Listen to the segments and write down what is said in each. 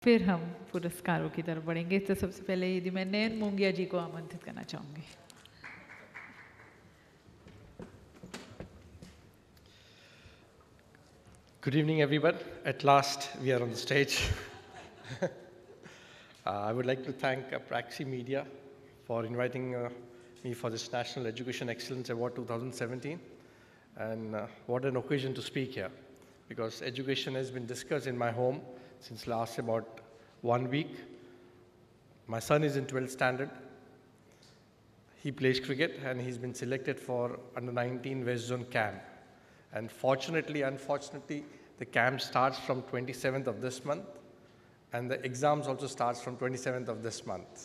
फिर हम पुरस्कारों की तरफ बढ़ेंगे। तो सबसे पहले यदि मैं नयन मोंगिया जी को आमंत्रित करना चाहूँगी। Good evening, everyone. At last, we are on the stage. I would like to thank Praxis Media for inviting me for this National Education Excellence Award 2017. And what an occasion to speak here, because education has been discussed in my home since last about 1 week. My son is in 12th standard. He plays cricket and he's been selected for under 19 West Zone camp. And fortunately, unfortunately, the camp starts from 27th of this month, and the exams also starts from 27th of this month.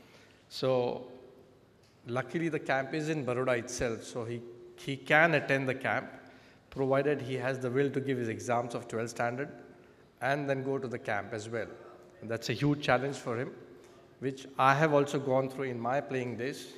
So luckily the camp is in Baroda itself, so he can attend the camp, provided he has the will to give his exams of 12th standard and then go to the camp as well. And that's a huge challenge for him, which I have also gone through in my playing days.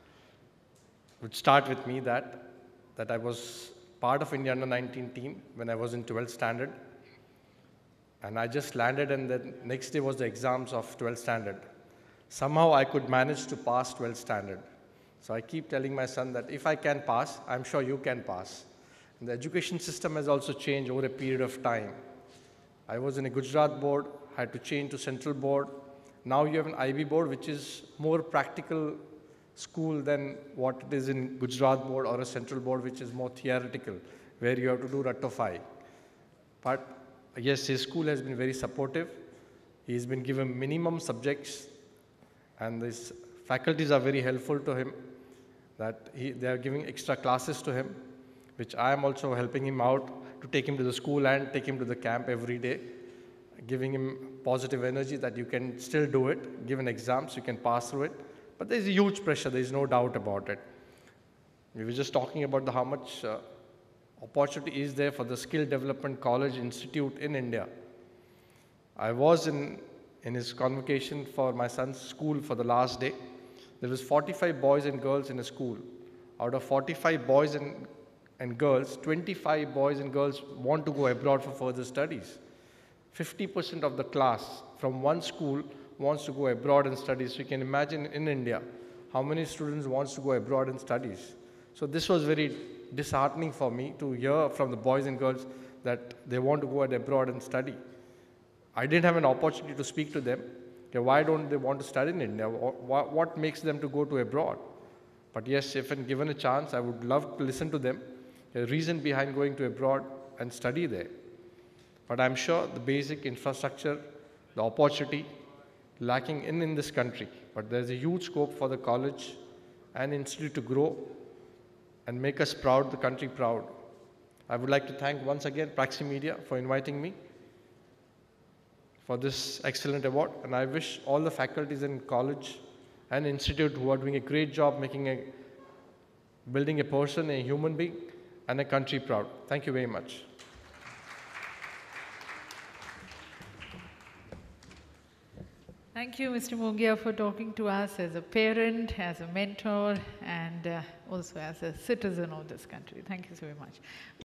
It would start with me that I was part of India under-19 team when I was in 12th standard. And I just landed, and the next day was the exams of 12th standard. Somehow I could manage to pass 12th standard. So I keep telling my son that if I can pass, I'm sure you can pass. And the education system has also changed over a period of time. I was in a Gujarat board, had to change to central board. Now you have an IB board, which is more practical school than what it is in Gujarat board or a central board, which is more theoretical, where you have to do Rattofai. But yes, his school has been very supportive. He's been given minimum subjects, and these faculties are very helpful to him, that they are giving extra classes to him, which I am also helping him out to take him to the school and take him to the camp every day, giving him positive energy that you can still do it, given exams, you can pass through it. But there's a huge pressure, there's no doubt about it. We were just talking about how much opportunity is there for the Skill Development College Institute in India. I was in his convocation for my son's school for the last day. There was 45 boys and girls in a school. Out of 45 boys and girls, 25 boys and girls want to go abroad for further studies. 50% of the class from one school wants to go abroad and study. So you can imagine in India, how many students wants to go abroad and studies. So this was very disheartening for me to hear from the boys and girls that they want to go abroad and study. I didn't have an opportunity to speak to them. Okay, why don't they want to study in India? What makes them to go to abroad? But yes, if given a chance, I would love to listen to them, the reason behind going to abroad and study there. But I'm sure the basic infrastructure, the opportunity, lacking in this country. But there's a huge scope for the college and institute to grow and make us proud, the country proud. I would like to thank once again Praxis Media for inviting me for this excellent award. And I wish all the faculties in college and institute who are doing a great job building a person, a human being, and a country proud. Thank you very much. Thank you, Mr. Mongia, for talking to us as a parent, as a mentor, and also as a citizen of this country. Thank you so very much.